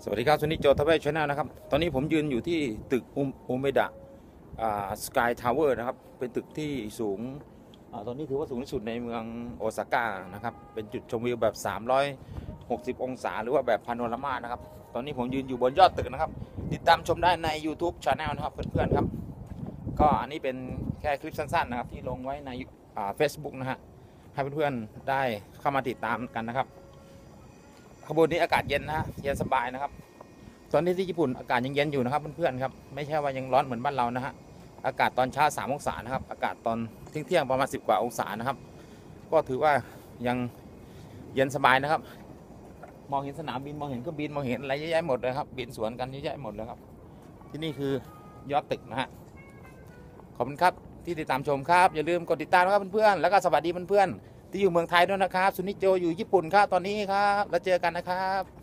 สวัสดีครับซุนิโจทเวชชาแนลนะครับตอนนี้ผมยืนอยู่ที่ตึกอุเมดะสกายทาวเวอร์นะครับเป็นตึกที่สูงตอนนี้ถือว่าสูงที่สุดในเมืองโอซาก้านะครับเป็นจุดชมวิวแบบ360องศาหรือว่าแบบพาโนรามานะครับตอนนี้ผมยืนอยู่บนยอดตึกนะครับติดตามชมได้ใน YouTube Channel นะครับเพื่อนๆครับก็อันนี้เป็นแค่คลิปสั้นๆนะครับที่ลงไว้ในFacebook นะฮะให้เพื่อนๆได้เข้ามาติดตามกันนะครับขบวนนี้อากาศเย็นนะฮะเย็นสบายนะครับตอนนี้ที่ญี่ปุ่นอากาศยังเย็นอยู่นะครับเพื่อนๆครับไม่ใช่ว่ายังร้อนเหมือนบ้านเรานะฮะอากาศตอนเช้า3องศานะครับอากาศตอนเที่ยงประมาณ10กว่าองศานะครับก็ถือว่ายังเย็นสบายนะครับมองเห็นสนามบินมองเห็นเครื่องบินมองเห็นอะไรเยอะแยะหมดเลยครับบินสวนกันเยอะแยะหมดเลยครับที่นี่คือยอดตึกนะฮะขอบคุณครับที่ติดตามชมครับอย่าลืมกดติดตามนะครับเพื่อนๆแล้วก็สวัสดีเพื่อนๆที่อยู่เมืองไทยด้วยนะครับซุนิโจอยู่ญี่ปุ่นครับตอนนี้ครับแล้วเจอกันนะครับ